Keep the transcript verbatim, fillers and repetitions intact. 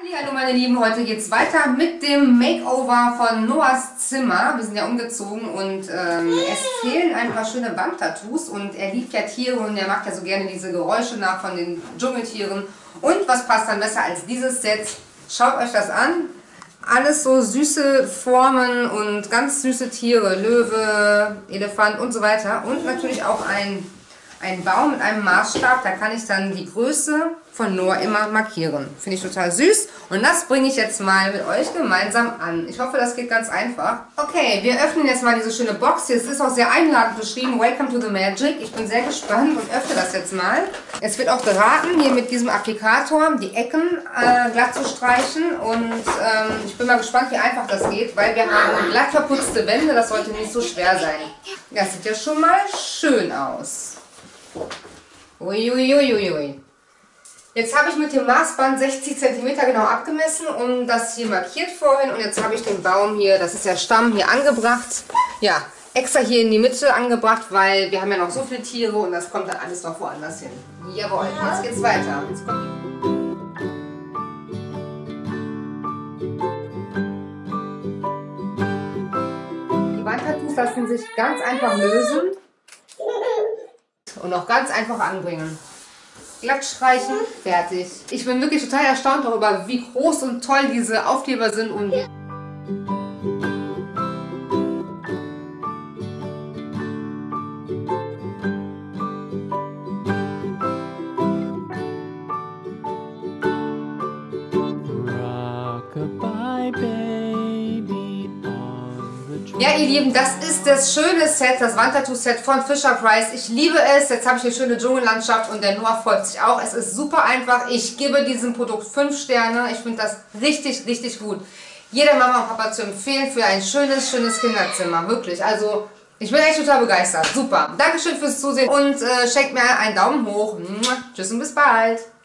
Hallo meine Lieben, heute geht es weiter mit dem Makeover von Noahs Zimmer. Wir sind ja umgezogen und ähm, es fehlen ein paar schöne Wandtattoos und er liebt ja Tiere und er macht ja so gerne diese Geräusche nach von den Dschungeltieren. Und was passt dann besser als dieses Set? Schaut euch das an. Alles so süße Formen und ganz süße Tiere, Löwe, Elefant und so weiter. Und natürlich auch ein, ein Baum mit einem Maßstab, da kann ich dann die Größe von Noah immer markieren. Finde ich total süß und das bringe ich jetzt mal mit euch gemeinsam an. Ich hoffe, das geht ganz einfach. Okay, wir öffnen jetzt mal diese schöne Box hier. Es ist auch sehr einladend beschrieben, Welcome to the Magic. Ich bin sehr gespannt und öffne das jetzt mal. Es wird auch geraten, hier mit diesem Applikator die Ecken äh, glatt zu streichen und ähm, ich bin mal gespannt, wie einfach das geht, weil wir haben glatt verputzte Wände, das sollte nicht so schwer sein. Das sieht ja schon mal schön aus. Uiuiuiui. Ui, ui, ui. Jetzt habe ich mit dem Maßband sechzig Zentimeter genau abgemessen und das hier markiert vorhin. Und jetzt habe ich den Baum hier, das ist der Stamm, hier angebracht. Ja, extra hier in die Mitte angebracht, weil wir haben ja noch so viele Tiere und das kommt dann alles noch woanders hin. Jawohl, jetzt geht's weiter. Jetzt kommt die Wandtattoos lassen sich ganz einfach lösen und auch ganz einfach anbringen. Glatt streichen, fertig. Ich bin wirklich total erstaunt darüber, wie groß und toll diese Aufkleber sind und wie ja, ihr Lieben, das ist das schöne Set, das Wandtattoo-Set von Fisher-Price. Ich liebe es. Jetzt habe ich eine schöne Dschungellandschaft und der Noah freut sich auch. Es ist super einfach. Ich gebe diesem Produkt fünf Sterne. Ich finde das richtig, richtig gut. Jeder Mama und Papa zu empfehlen für ein schönes, schönes Kinderzimmer. Wirklich. Also, ich bin echt total begeistert. Super. Dankeschön fürs Zusehen und äh, schenkt mir einen Daumen hoch. Tschüss und bis bald.